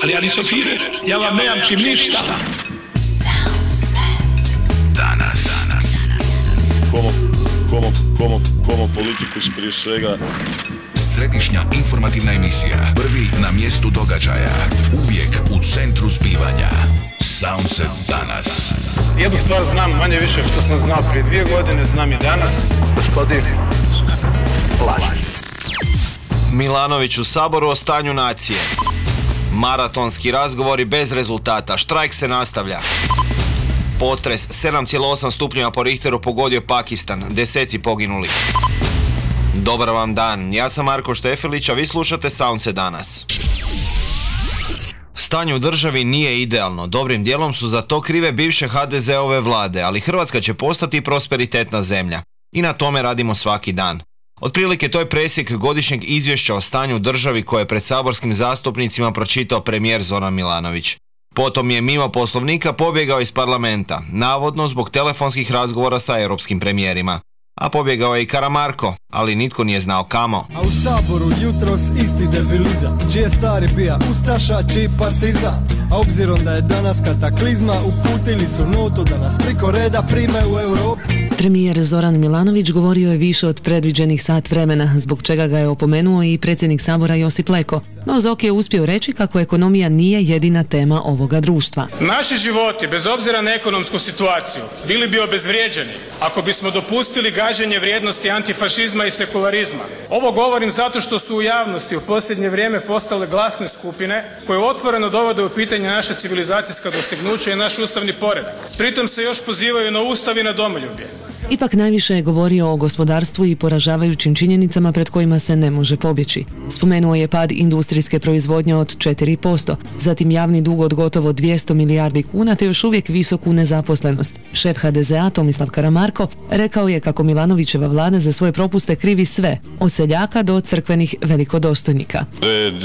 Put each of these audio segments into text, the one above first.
ali ja nisam Führer, ja vam ne jamčim ništa. Danas. Komo politikus prije svega. Središnja informativna emisija. Prvi na mjestu događaja. Uvijek u centru zbivanja. Soundset danas. Jednu stvar znam manje više što sam znao prije 2 godine, znam i danas. Gospodin laži. Milanović u Saboru o stanju nacije. Maratonski razgovori bez rezultata. Štrajk se nastavlja. Potres 7,8 stupnjeva po Richteru pogodio Pakistan. 10 poginuli. Dobar vam dan, ja sam Marko Štefilić, a vi slušate Soundset danas. Stanje u državi nije idealno, dobrim dijelom su za to krive bivše HDZ-ove vlade, ali Hrvatska će postati prosperitetna zemlja. I na tome radimo svaki dan. Otprilike to je presjek godišnjeg izvješća o stanju u državi koje je pred saborskim zastupnicima pročitao premijer Zoran Milanović. Potom je mimo poslovnika pobjegao iz parlamenta, navodno zbog telefonskih razgovora sa europskim premijerima. A pobjegao je i Karamarko, ali nitko nije znao kamo. A u Saboru jutros isti debilizam, čije stari bija ustaša, čiji partizan. A obzirom da je danas kataklizma, uputili su notu da nas priko reda prime u Europu. Premijer Zoran Milanović govorio je više od predviđenih sat vremena, zbog čega ga je opomenuo i predsjednik Sabora Josip Leko. No Zok je uspio reći kako ekonomija nije jedina tema ovoga društva. Naši životi, bez obzira na ekonomsku situaciju, bili bi obezvrijeđeni ako bismo dopustili gaženje vrijednosti antifašizma i sekularizma. Ovo govorim zato što su u javnosti u posljednje vrijeme postale glasne skupine koje otvoreno dovode u pitanje naše civilizacijska dostignuća i naš ustavni poredak. Pritom se još pozivaju na ustav i na domoljublje. Ipak najviše je govorio o gospodarstvu i poražavajućim činjenicama pred kojima se ne može pobjeći. Spomenuo je pad industrijske proizvodnje od 4%, zatim javni dug od gotovo 200 milijardi kuna te još uvijek visoku nezaposlenost. Šef HDZ-a Tomislav Karamarko rekao je kako Milanovićeva vlada za svoje propuste krivi sve, od seljaka do crkvenih velikodostojnika. Red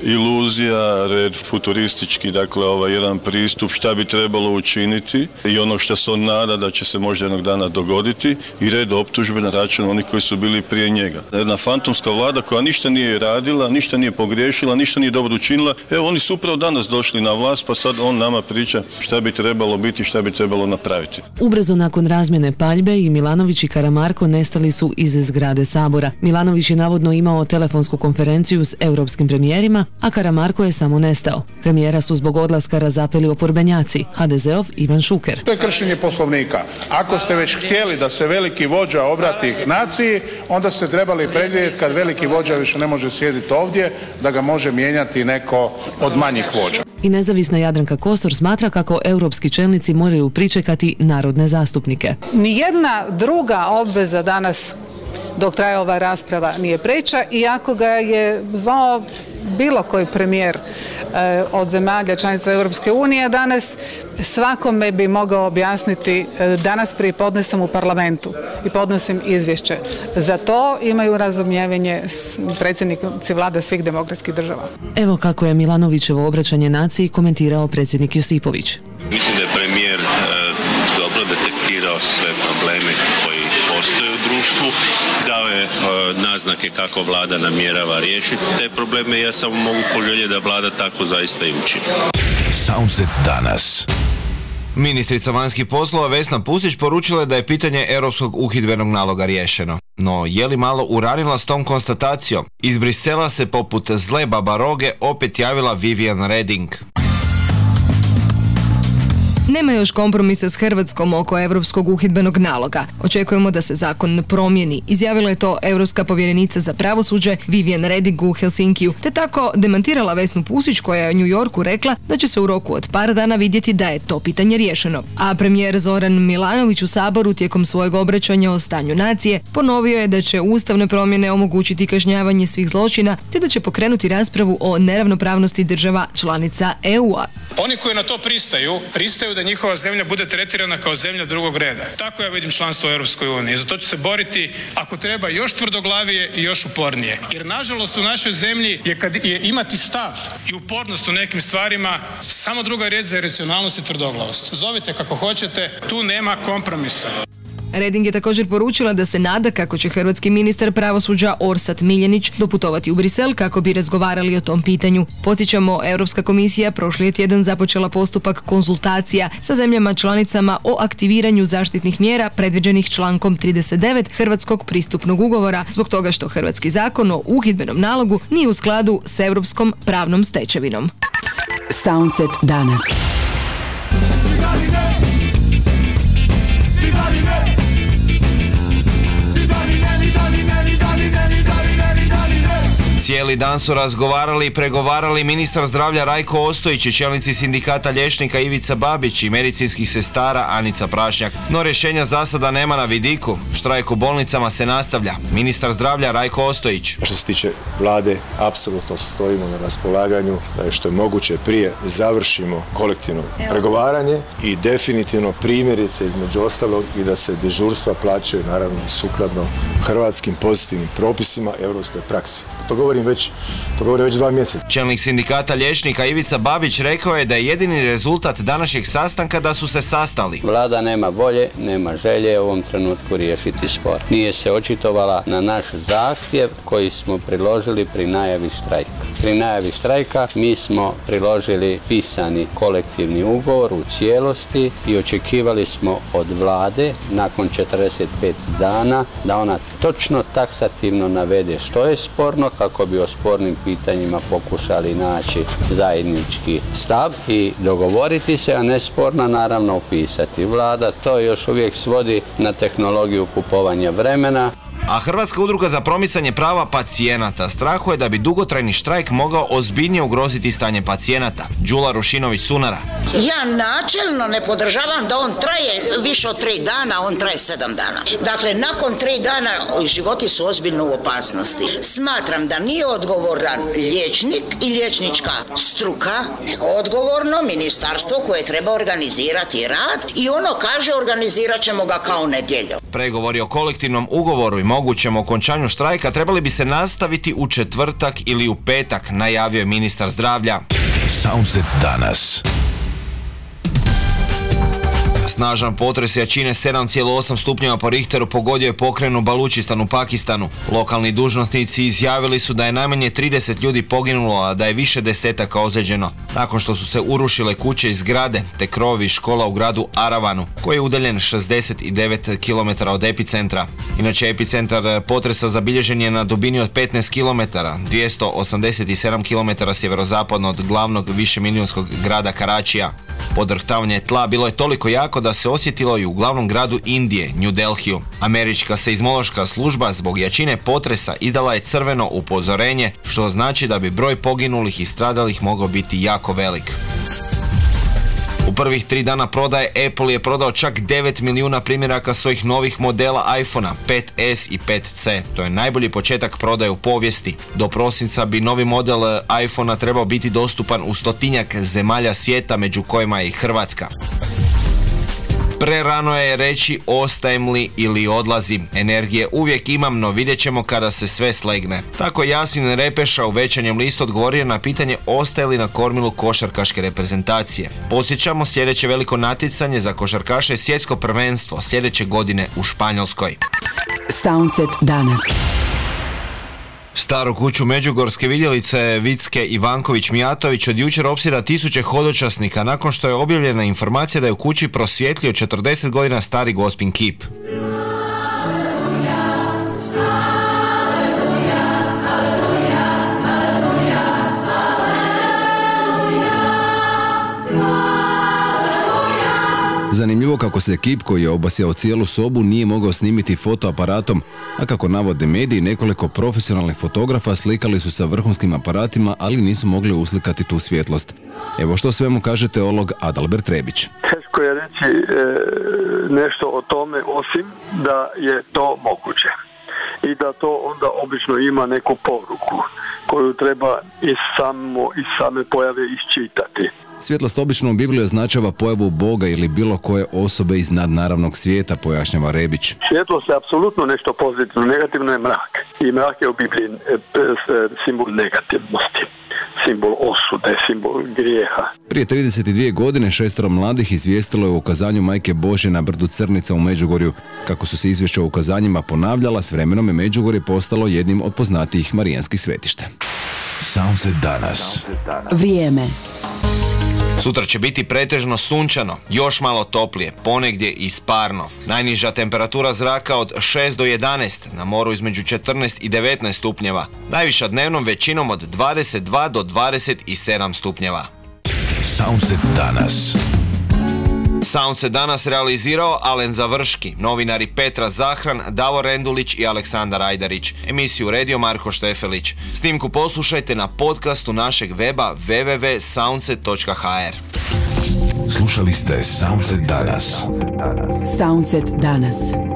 iluzija, red futuristički, dakle jedan pristup šta bi trebalo učiniti i ono što se on nada da će se možda jednog dana dogoditi i red optužbe na račun onih koji su bili prije njega. Jedna fantomska vlada koja ništa nije radila, ništa nije pogriješila, ništa nije dobro učinila. Evo oni su upravo danas došli na vlast pa sad on nama priča šta bi trebalo biti, šta bi trebalo napraviti. Ubrzo nakon razmjene paljbe i Milanović i Karamarko nestali su iz zgrade Sabora. Milanović je navodno imao telefonsku konferenciju s europskim premijerima, a Karamarko je samo nestao. Premijera su zbog odlaska razapeli oporbenjaci, HDZ-ov Ivan Šuker. To je kršenje Poslovnika. Ako ste već htjeli da se veliki vođa obrati naciji, onda ste trebali predvidjeti kad veliki vođa više ne može sjediti ovdje, da ga može mijenjati neko od manjih vođa. I nezavisna Jadranka Kosor smatra kako europski čelnici moraju pričekati narodne zastupnike. Nijedna druga obveza danas dok traje ova rasprava nije preča, iako ga je zvao bilo koji premijer od zemalja članica Europske unije danas, svakome bi mogao objasniti, danas prije podnesam u parlamentu i podnosim izvješće. Za to imaju razumijevanje predsjednici vlada svih demokratskih država. Evo kako je Milanovićevo obraćanje naciji komentirao predsjednik Josipović. Mislim da je premijer dobro detektirao sve probleme koji postoje u društvu, dao je naznake kako vlada namjerava riješiti te probleme. Ja samo mogu poželjeti da vlada tako zaista i učini. Soundset danas. Ministrica vanjskih poslova Vesna Pusić poručila je da je pitanje europskog uhidbenog naloga riješeno. No, je li malo uranila s tom konstatacijom? Iz Brisela se poput zle babaroge opet javila Vivian Reding. Nema još kompromisa s Hrvatskom oko europskog uhidbenog naloga. Očekujemo da se zakon promijeni. Izjavila je to europska povjerenica za pravosuđe Vivian Reding u Helsinkiju, te tako demantirala Vesnu Pusić koja je u New Yorku rekla da će se u roku od par dana vidjeti da je to pitanje riješeno. A premijer Zoran Milanović u Saboru tijekom svojeg obraćanja o stanju nacije ponovio je da će ustavne promjene omogućiti kažnjavanje svih zločina, te da će pokrenuti raspravu o neravnopravnosti država članica EU-a. Oni koji na to pristaju da njihova zemlja bude tretirana kao zemlja drugog reda. Tako ja vidim članstvo u Europskoj uniji. Za to ću se boriti, ako treba, još tvrdoglavije i još upornije. Jer nažalost u našoj zemlji je kad je imati stav i upornost u nekim stvarima samo druga riječ za iracionalnost i tvrdoglavost. Zovite kako hoćete, tu nema kompromisa. Reding je također poručila da se nada kako će hrvatski ministar pravosuđa Orsat Miljenić doputovati u Brisel kako bi razgovarali o tom pitanju. Podsjećamo, Europska komisija prošli je tjedan započela postupak konzultacija sa zemljama članicama o aktiviranju zaštitnih mjera predviđenih člankom 39 Hrvatskog pristupnog ugovora zbog toga što hrvatski zakon o uhidbenom nalogu nije u skladu s europskom pravnom stečevinom. Soundset danas. Cijeli dan su razgovarali i pregovarali ministar zdravlja Rajko Ostojić i čelnici sindikata liječnika Ivica Babić i medicinskih sestara Anica Prašnjak. No rješenja za sada nema na vidiku. Štrajk u bolnicama se nastavlja. Ministar zdravlja Rajko Ostojić. Što se tiče vlade, apsolutno stojimo na raspolaganju da je što je moguće prije završimo kolektivno pregovaranje i definitivno primjerice između ostalog i da se dežurstva plaćaju naravno sukladno hrvatskim pozitivnim propisima i europskoj praksi. To govorim već 2 mjeseca. Čelnik sindikata liječnika Ivica Babić rekao je da je jedini rezultat današnjeg sastanka da su se sastali. Vlada nema volje, nema želje u ovom trenutku riješiti spor. Nije se očitovala na naš zahtjev koji smo priložili pri najavi štrajka. Pri najavi štrajka mi smo priložili pisani kolektivni ugovor u cijelosti i očekivali smo od vlade nakon 45 dana da ona točno taksativno navede što je sporno kako bi o spornim pitanjima pokušali naći zajednički stav i dogovoriti se, a ne sporno naravno upisati. Vlada to još uvijek svodi na tehnologiju kupovanja vremena. A Hrvatska udruga za promicanje prava pacijenata strahuje da bi dugotrajni štrajk mogao ozbiljnije ugroziti stanje pacijenata. Đula Rušinović-Sunara. Ja načelno ne podržavam da on traje više od 3 dana, on traje 7 dana. Dakle, nakon 3 dana životi su ozbiljno u opasnosti. Smatram da nije odgovoran liječnik i liječnička struka, nego odgovorno ministarstvo koje treba organizirati rad i ono kaže organizirat ćemo ga kao nedjelju. Pregovori o kolektivnom ugovoru i mogućem okončanju štrajka trebali bi se nastaviti u četvrtak ili u petak, najavio je ministar zdravlja. Soundset danas. Snažan potres jačine 7,8 stupnjeva po Richteru pogodio je pokrajinu Balučistan u Pakistanu. Lokalni dužnosnici izjavili su da je najmanje 30 ljudi poginulo, a da je više desetaka ozlijeđeno, nakon što su se urušile kuće i zgrade te krovovi škola u gradu Aravanu, koji je udaljen 69 km od epicentra. Inače, epicentar potresa zabilježen je na dubini od 15 km, 287 km sjeverozapadno od glavnog višemilijunskog grada Karačija. Podrhtavanje tla bilo je toliko jako da se osjetilo i u glavnom gradu Indije, New Delhiju. Američka seizmološka služba zbog jačine potresa izdala je crveno upozorenje, što znači da bi broj poginulih i stradalih mogao biti jako velik. U prvih 3 dana prodaje Apple je prodao čak 9 milijuna primjeraka svojih novih modela iPhone-a 5S i 5C. To je najbolji početak prodaje u povijesti. Do prosinca bi novi model iPhone-a trebao biti dostupan u 100-tinjak zemalja svijeta, među kojima je i Hrvatska. Prerano je reći ostajem li ili odlazim. Energije uvijek imam, no vidjet ćemo kada se sve slegne. Tako Jasmin Repeša u Večernjem listu odgovorio na pitanje ostaje li na kormilu košarkaške reprezentacije. Podsjećamo, sljedeće veliko natjecanje za košarkaše je svjetsko prvenstvo sljedeće godine u Španjolskoj. Soundset danas. Staru kuću Međugorske vidjelice Vicke Ivanković-Mijatović od jučer opsjeda tisuće hodočasnika nakon što je objavljena informacija da je u kući prosvjetlio 40 godina stari gospin kip. Zanimljivo kako se kip koji je obasjao cijelu sobu nije mogao snimiti fotoaparatom, a kako navode mediji, nekoliko profesionalnih fotografa slikali su sa vrhunskim aparatima, ali nisu mogli uslikati tu svjetlost. Evo što svemu kaže teolog Adalbert Rebić. Teško je reći nešto o tome osim da je to moguće i da to onda obično ima neku poruku koju treba iz same pojave iščitati. Svjetlost obično u Bibliji označava pojavu Boga ili bilo koje osobe iz nadnaravnog svijeta, pojašnjava Rebić. Svjetlost je apsolutno nešto pozitivno, negativno je mrak. I mrak je u Bibliji simbol negativnosti. simbol osude, simbol grijeha. Prije 32 godine 6 mladih izvijestilo je o ukazanju Majke Božje na brdu Crnica u Međugorju. Kako su se izvješća o ukazanjima ponavljala, s vremenom je Međugorje postalo jednim od poznatijih marijanskih svetišta. Sunset danas. Vrijeme. Sutra će biti pretežno sunčano, još malo toplije, ponegdje i sparno. Najniža temperatura zraka od 6 do 11, na moru između 14 i 19 stupnjeva. Najviša dnevnom većinom od 22 do 27 stupnjeva. Sunset danas. Sound se danas realizirao Alen Završki, novinari Petra Zahran, Davor Rendulić i Aleksandar Ajdarić. Emisiju redio Marko Štefelić. Snimku poslušajte na podcastu našeg weba www.soundset.hr. Slušali ste Soundset danas. Soundset danas.